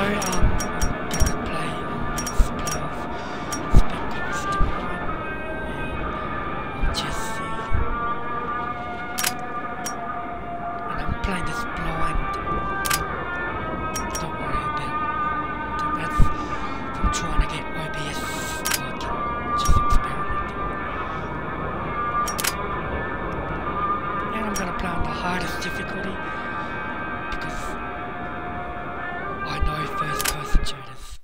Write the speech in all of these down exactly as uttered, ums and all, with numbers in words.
um, I could play um, Let's Play of Spec Ops tomorrow, and I'll just see. And I'm playing this blind. Don't worry about that. That's I'm trying to get O B S working, just experimenting. And I'm gonna play on the hardest difficulty because I know first person shooters.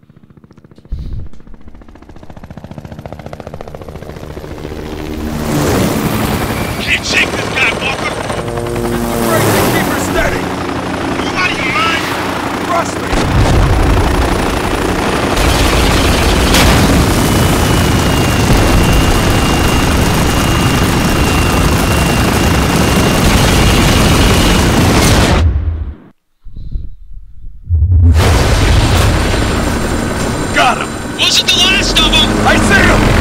Can't shake this guy, Walker! Break and keep her steady! You out of your mind? Trust me! Got him! Wasn't the last of them! I see him!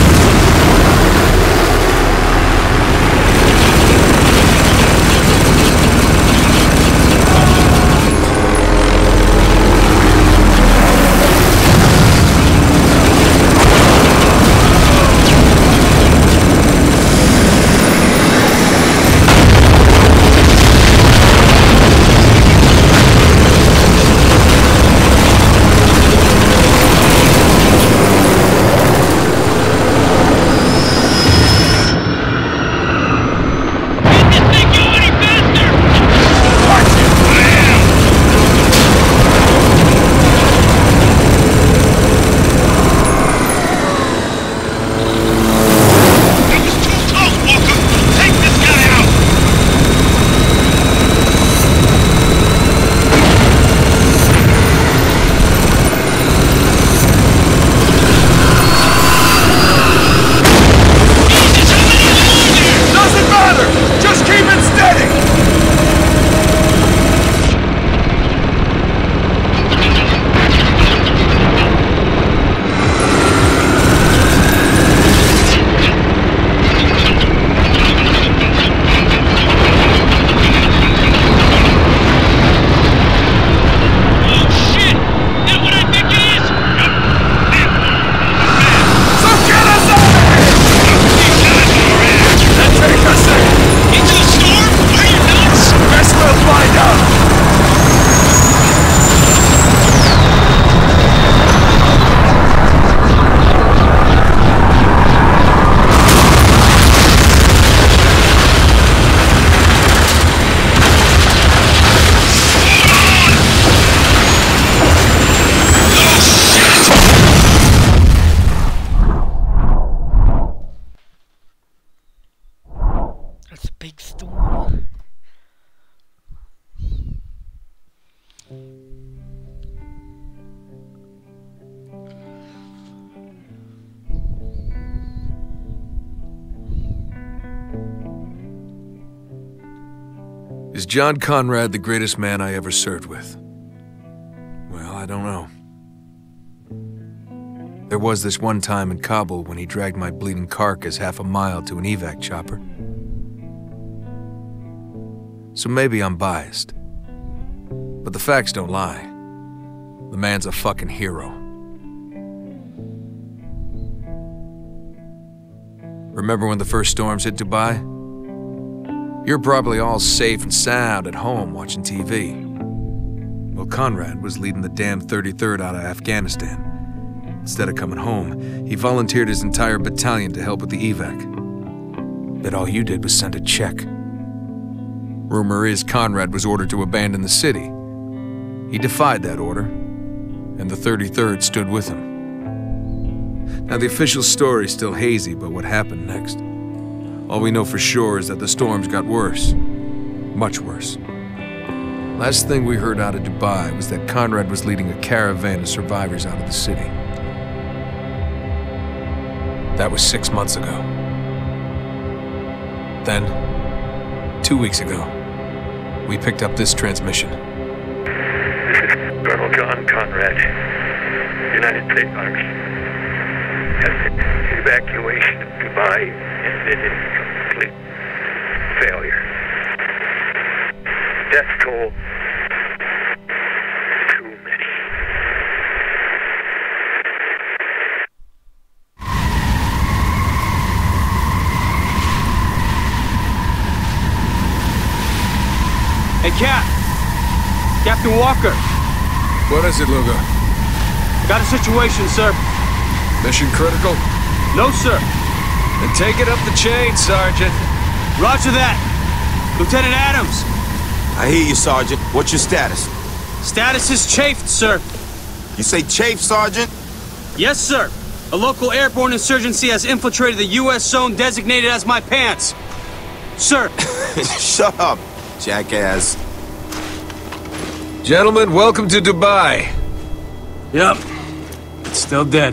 That's a big storm. Is John Conrad the greatest man I ever served with? Well, I don't know. There was this one time in Kabul when he dragged my bleeding carcass half a mile to an evac chopper. So maybe I'm biased. But the facts don't lie. The man's a fucking hero. Remember when the first storms hit Dubai? You're probably all safe and sound at home watching T V. Well, Conrad was leading the damn thirty-third out of Afghanistan. Instead of coming home, he volunteered his entire battalion to help with the evac. But all you did was send a check. Rumor is Conrad was ordered to abandon the city. He defied that order, and the thirty-third stood with him. Now, the official story's still hazy about what happened next. All we know for sure is that the storms got worse. Much worse. Last thing we heard out of Dubai was that Conrad was leading a caravan of survivors out of the city. That was six months ago. Then, two weeks ago, we picked up this transmission. This is Colonel John Conrad, United States Army. The evacuation of Dubai ended in complete failure. Death toll, too many. Cap. Captain Walker. What is it, Lugo? Got a situation, sir. Mission critical? No, sir. Then take it up the chain, Sergeant. Roger that. Lieutenant Adams. I hear you, Sergeant. What's your status? Status is chafed, sir. You say chafe, Sergeant? Yes, sir. A local airborne insurgency has infiltrated the U S zone designated as my pants. Sir. Shut up, jackass. Gentlemen, welcome to Dubai. Yep. It's still dead.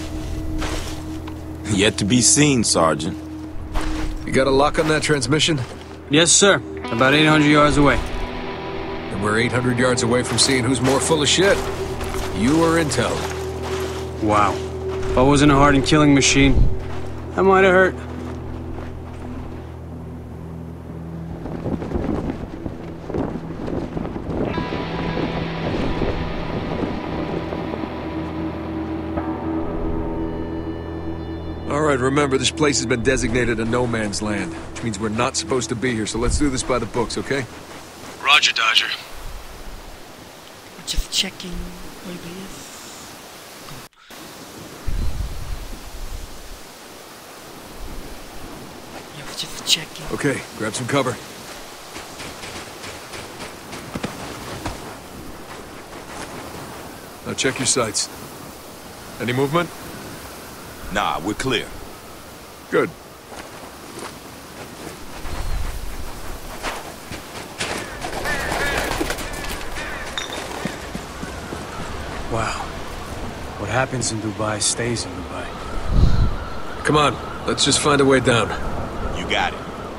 Yet to be seen, Sergeant. You got a lock on that transmission? Yes, sir. About eight hundred yards away. And we're eight hundred yards away from seeing who's more full of shit. You or Intel? Wow. If I wasn't a hardened killing machine, that might have hurt. Alright, remember, this place has been designated a no man's land, which means we're not supposed to be here, so let's do this by the books, okay? Roger, Dodger. Just checking O B S. Yeah, we're just checking. Okay, grab some cover. Now check your sights. Any movement? Nah, we're clear. Good. Wow. What happens in Dubai stays in Dubai. Come on, let's just find a way down. You got it.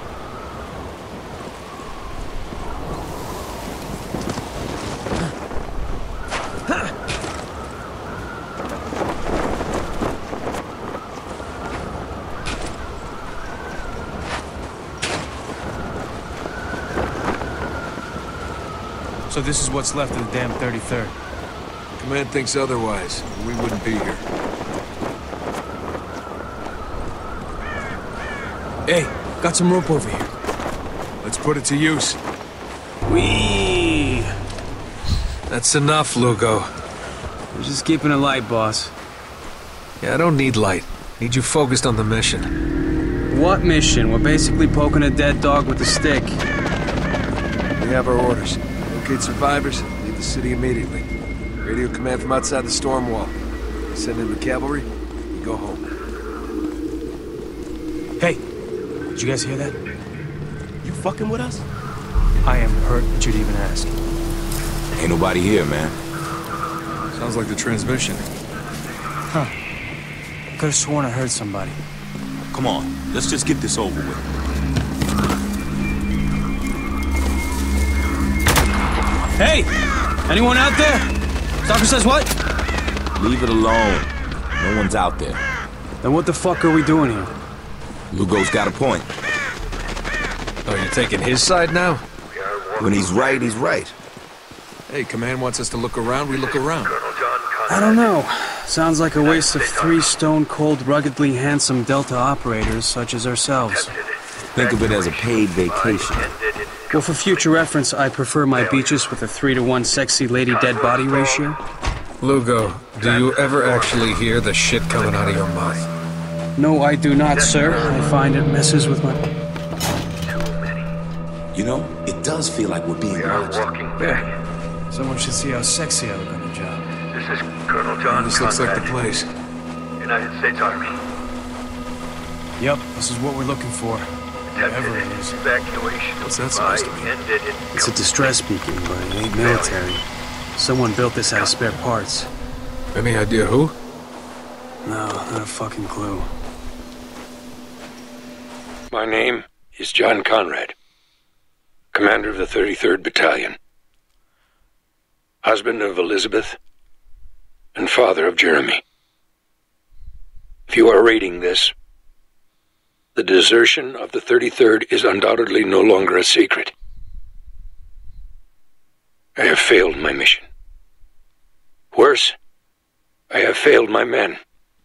So this is what's left of the damn thirty-third. Command thinks otherwise. We wouldn't be here. Hey, got some rope over here. Let's put it to use. Whee! That's enough, Lugo. We're just keeping it light, boss. Yeah, I don't need light. Need you focused on the mission. What mission? We're basically poking a dead dog with a stick. We have our orders. Locate survivors, leave the city immediately. Radio command from outside the storm wall. Send in the cavalry, we go home. Hey, did you guys hear that? You fucking with us? I am hurt that you'd even ask. Ain't nobody here, man. Sounds like the transmission. Huh. Could have sworn I heard somebody. Come on, let's just get this over with. Hey! Anyone out there? Doctor says what? Leave it alone. No one's out there. Then what the fuck are we doing here? Lugo's got a point. Oh, you're taking his side now? When he's right, he's right. Hey, command wants us to look around, we look around. I don't know. Sounds like a waste of three stone-cold, ruggedly handsome Delta operators such as ourselves. Think of it as a paid vacation. Well, for future reference, I prefer my beaches with a three to one sexy lady dead body ratio. Lugo, do you ever actually hear the shit coming out of your mouth? No, I do not, sir. I find it messes with my... You know, it does feel like we're being watched. Yeah. Someone should see how sexy I look on the job. This is Colonel John This looks like the Conrad, place. United States Army. Yep, this is what we're looking for. Whatever it is. Evacuation What's that of supposed to Dubai mean? ended in It's a distress beacon, but it ain't military. Someone built this out of spare parts. Any idea who? No, not a fucking clue. My name is John Conrad, commander of the thirty-third Battalion, husband of Elizabeth, and father of Jeremy. If you are reading this, the desertion of the thirty-third is undoubtedly no longer a secret. I have failed my mission. Worse, I have failed my men.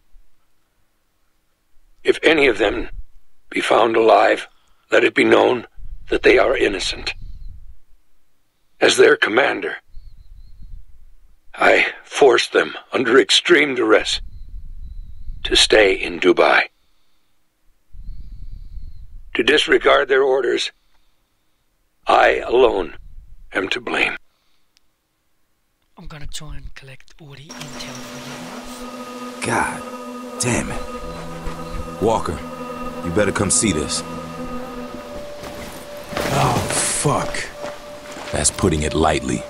If any of them be found alive, let it be known that they are innocent. As their commander, I forced them under extreme duress to stay in Dubai. To disregard their orders, I alone am to blame. I'm gonna try and collect all the intel for you. God damn it. Walker, you better come see this. Oh, fuck. That's putting it lightly.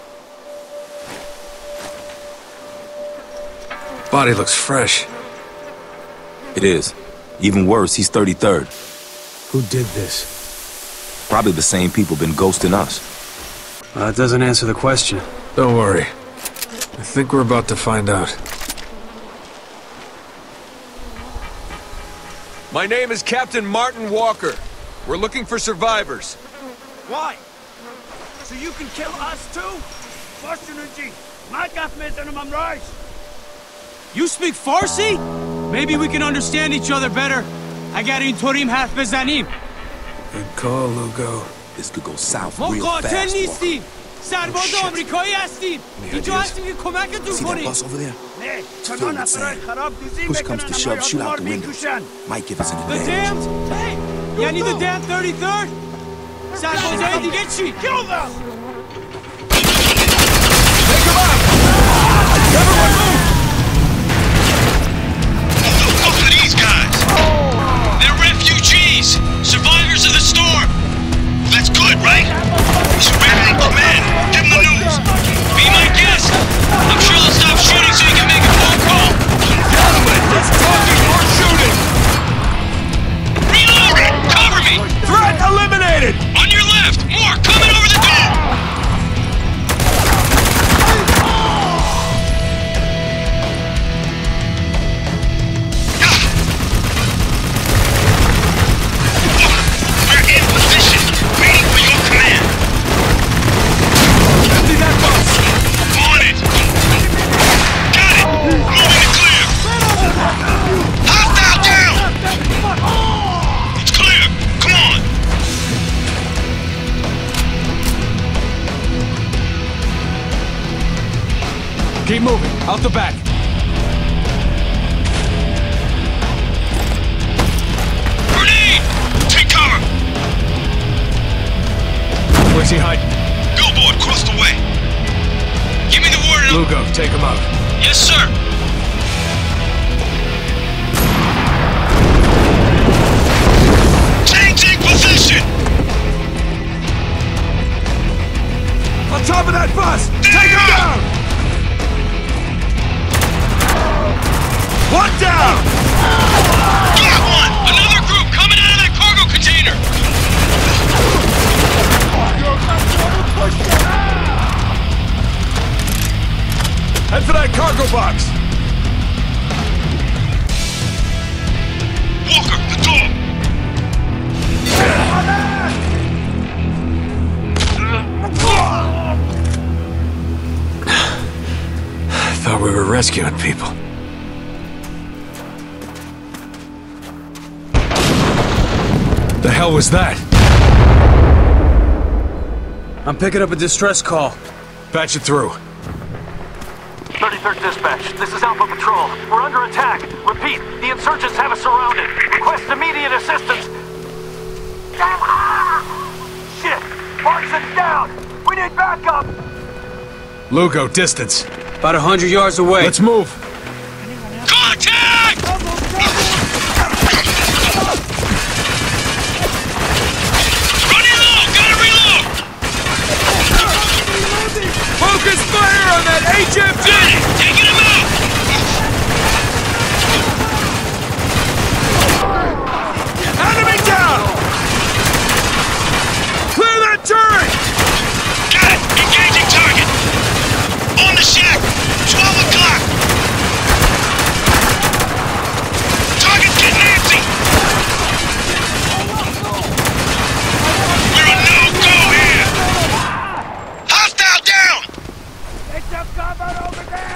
Body looks fresh. It is. Even worse, he's thirty-third. Who did this? Probably the same people been ghosting us. Uh, that doesn't answer the question. Don't worry. I think we're about to find out. My name is Captain Martin Walker. We're looking for survivors. Why? So you can kill us too? You speak Farsi? Maybe we can understand each other better. اگر اینطوریم حرف بزنیم. Good call, Lugo. This could go south ما real قاتل fast. نیستیم. سرباز آمریکایی هستیم. اینجا هستیم که کمکتون See that کنیم. bus over there? نه Filled with sand. Push comes to shove, shoot out the windows. Might give us an The advantage. damned? Hey! یعنی the damned thirty-third? سربازای دیگه چی؟ Kill them! Take him out! Everyone move! Who the fuck are these guys? They're refugees! Survivors of the storm! That's good, right? He's in command. Give him the news. Be my guest. I'm sure they'll stop shooting so you can make a phone call. Gentlemen, it's talking or shooting! Reloading! Cover me! Threat eliminated! On your left! More! Coming over the door! We're in position, waiting for your command. Empty that bus! On it! Got it! Moving to clear! Hostile down! It's clear! Come on! Keep moving, out the back. Grenade! Take cover! Where's he hiding? Billboard, cross the way. Give me the word and I'll... Lugo, take him out. Yes, sir! Changing position! On top of that bus! Take him down! One down! Got one! Another group coming out of that cargo container! Head for that cargo box! Walker, the door! I thought we were rescuing people. The hell was that? I'm picking up a distress call. Patch it through. thirty-third Dispatch, this is Alpha Patrol. We're under attack. Repeat, the insurgents have us surrounded. Request immediate assistance. Shit! Markson's down! We need backup! Lugo, distance. About a hundred yards away. Let's move. Contact! Running low! Gotta reload! Focus fire on that H M G! Got it! Taking him out! Enemy down! Clear that turret! Got it! Engaging target! On the shack! twelve o'clock! Target's getting antsy! We're a no-go here! Hostile down! Get some cover over there!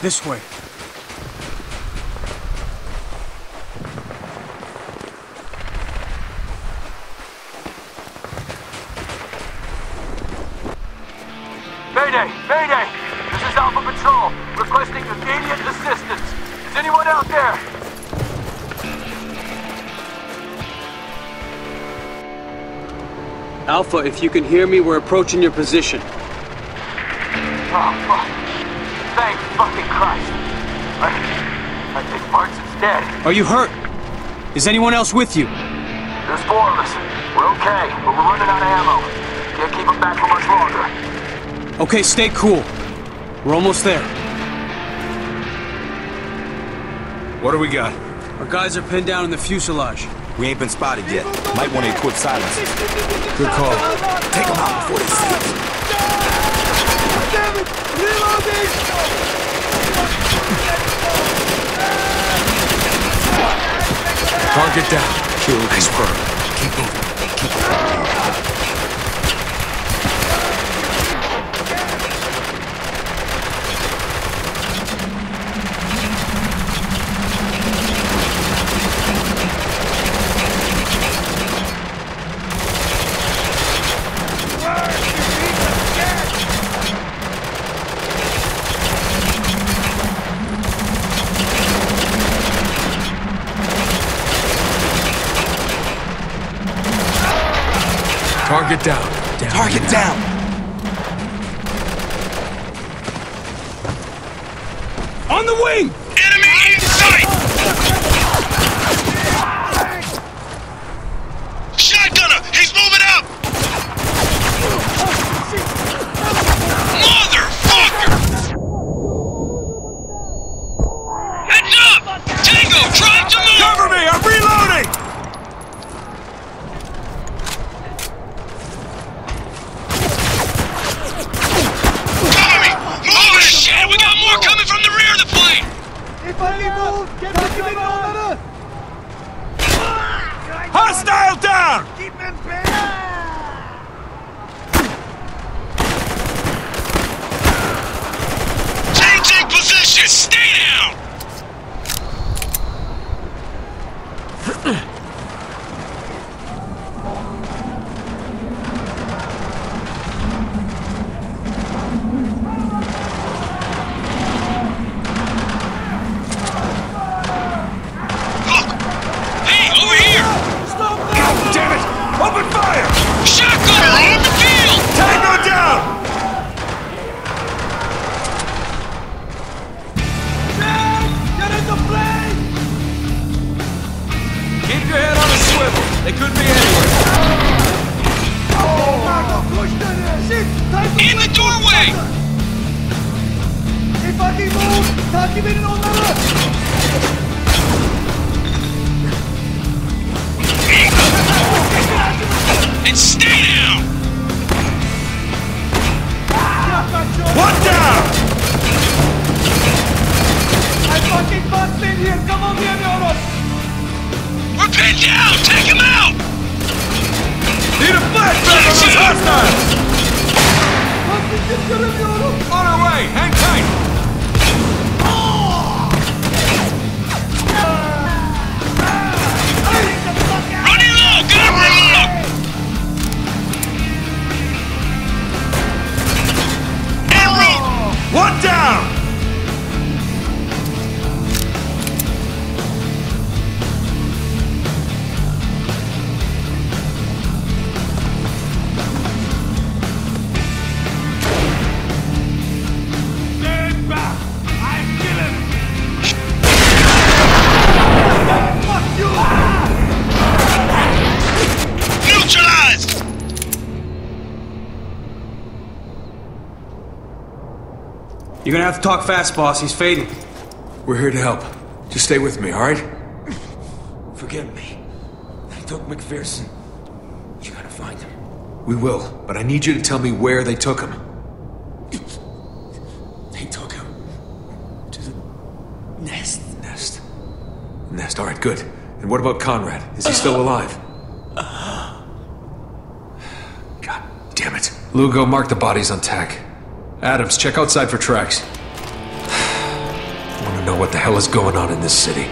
This way. Mayday! Mayday! This is Alpha Patrol, requesting immediate assistance. Is anyone out there? Alpha, if you can hear me, we're approaching your position. Oh, fuck. Thank fucking Christ. I, I think Martin's dead. Are you hurt? Is anyone else with you? There's four of us. We're okay, but we're running out of ammo. Can't keep them back for much longer. Okay, stay cool. We're almost there. What do we got? Our guys are pinned down in the fuselage. We ain't been spotted yet. Might want to equip silence. Good call. Take them out before they see us. Damn it! Reloading! Target down. Kill nice bird. Keep moving. Keep moving. Target down. down. Target down. On the wing! Enemy in sight! Shotgunner! He's moving up! Motherfucker! Heads up! Tango, trying to move! Cover me! I'm reloading! Cover me! Move it! Shit! We got more coming from the rear of the plane! Hostile down! Changing position! Stay down! Look! Hey, over here! God damn it! Open fire! Shotgunner on the field! Tango down! Get into plane! Keep your head on a swivel. They could be anywhere. In the doorway! And stay down! One down! We're pinned down! Take him out! Need a flashback on those hostiles! On our way! Hang tight! Running low! Gun reload! En route! One down! Stand back! I kill him! Fuck you! Neutralized! You're gonna have to talk fast, boss. He's fading. We're here to help. Just stay with me, all right? Forgive me. They took McPherson. You gotta find him. We will, but I need you to tell me where they took him. They took him to the nest. Nest. Nest, all right, good. And what about Conrad? Is he still alive? God damn it. Lugo, mark the bodies on tack. Adams, check outside for tracks. don't know what the hell is going on in this city.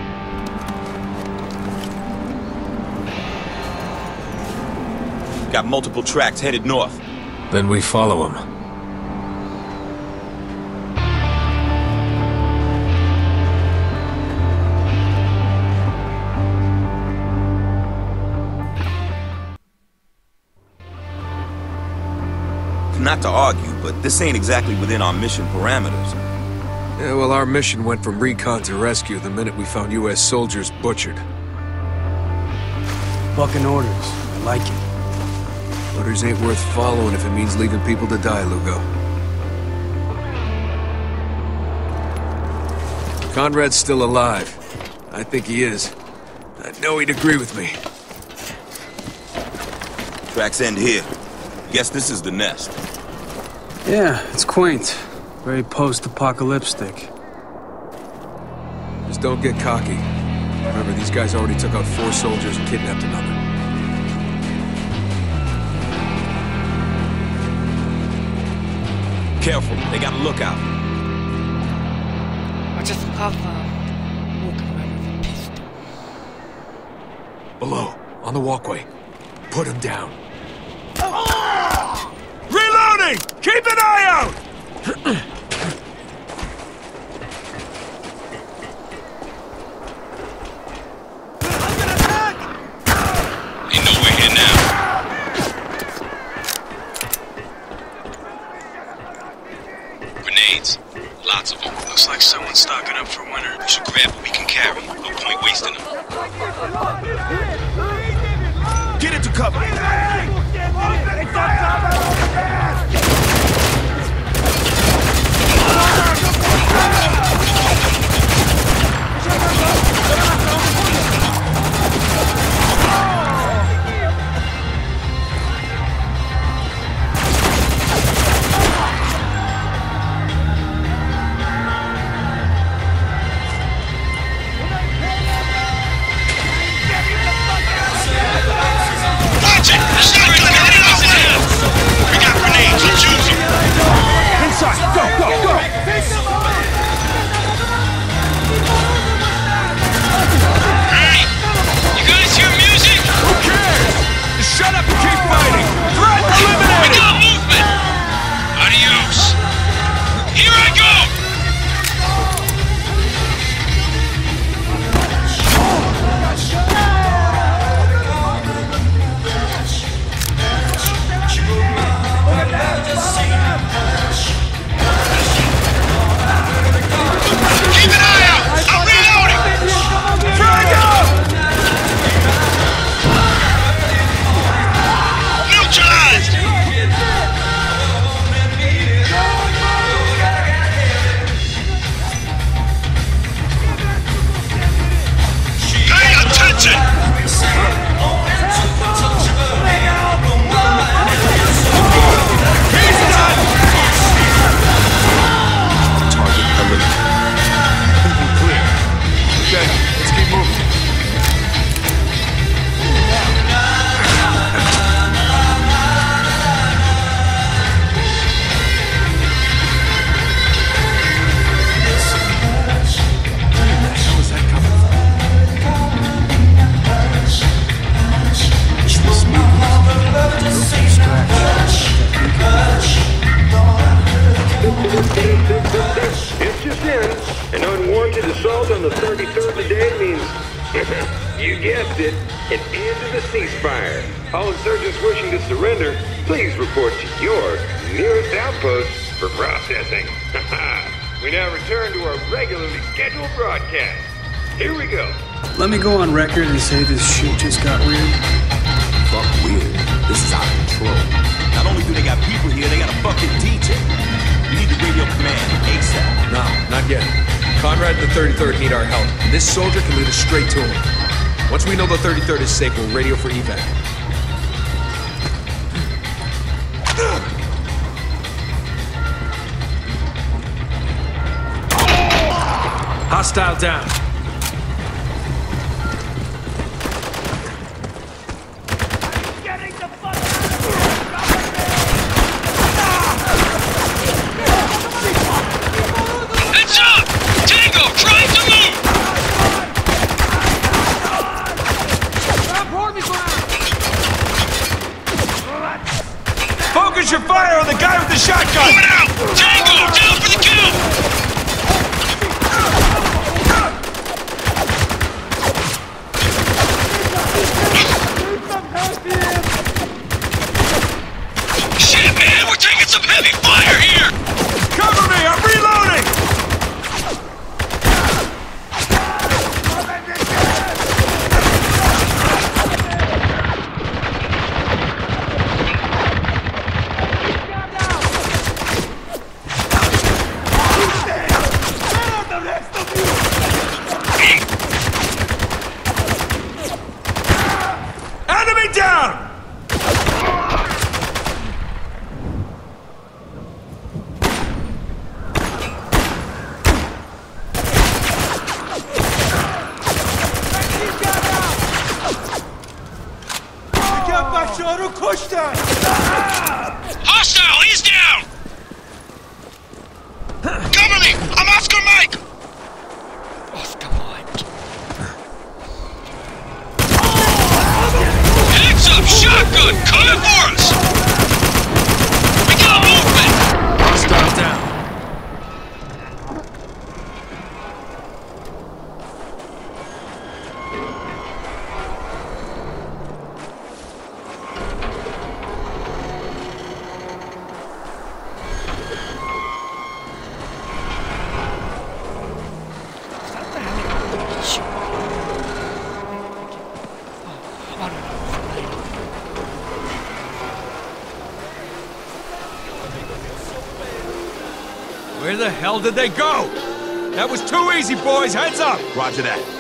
Got multiple tracks headed north. Then we follow them. Not to argue, but this ain't exactly within our mission parameters. Yeah, well, our mission went from recon to rescue the minute we found U S soldiers butchered. Bucking orders. I like it. Orders ain't worth following if it means leaving people to die, Lugo. Conrad's still alive. I think he is. I know he'd agree with me. Tracks end here. Guess this is the nest. Yeah, it's quaint. Very post-apocalyptic. Just don't get cocky. Remember, these guys already took out four soldiers and kidnapped another. Careful, they got a lookout. I just love uh, walking around with a pistol. Below, on the walkway. Put him down. Reloading! Keep an eye out! Ain't nowhere here now. Grenades. Lots of them. Looks like someone's stocking up for winter. We should grab what we can carry. No point wasting them. Get into cover! Watch it! Shotgun headed over there! We got grenades. Let's use them. Inside! Go, go, go! Hey! You guys hear music? Who cares? Just shut up and keep fighting! Threat We eliminated! got movement! Adios! Here I go! Keep an eye out! I'm reloading! Frag out! Neutralized! Pay attention! He's done! Target eliminated. Clear. Okay, let's keep moving. Where was that coming It's just in. An unwarranted assault on the thirty-third today means, you guessed it, an end to the ceasefire. All insurgents wishing to surrender, please report to your nearest outpost for processing. We now return to our regularly scheduled broadcast. Here we go. Let me go on record and say this shit just got weird. Fuck weird. This is out of control. Not only do they got people here, they got a fucking D J. You need the radio command ASAP. No, not yet. Conrad and the thirty-third need our help. This soldier can lead us straight to him. Once we know the thirty-third is safe, we'll radio for evac. Hostile down. Heads up! Tango! Where the hell did they go? That was too easy, boys. Heads up! Roger that.